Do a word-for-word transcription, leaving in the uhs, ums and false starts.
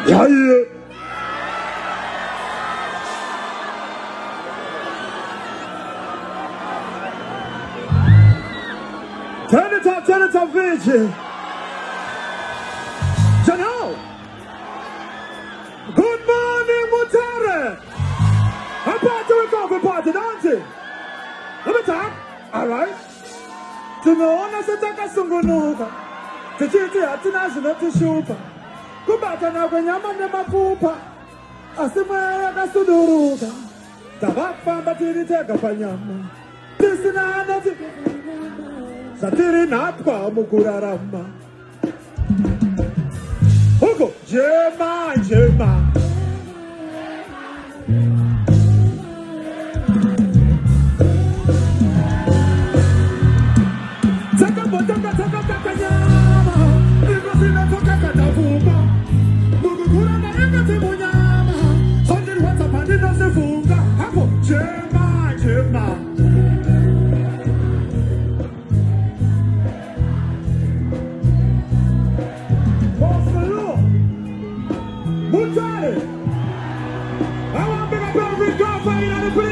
Yeah, yeah. Turn it up, turn it up, Winky. Janelle. Good morning, Mutare. A party we come for party, don't you? Let me talk. All right. Tunaona sitaka sungunuka. Tichiti hatina zinati shupa. Kubata na kwenyama ne mapupa. Asimaya kasuduruka. Tabapa batiri tega panyama. Tisina anati. Satiri napwa mukurarama. Hugo, Njema, Njema. Taka botaka taka taka nyama. Ikosina toka katafuka. Mugukura na ingati munyama. Sondiri watapandi no sefunga. Hapo, Njema, Njema. Mutare! I want to big up every girlfriend in the place.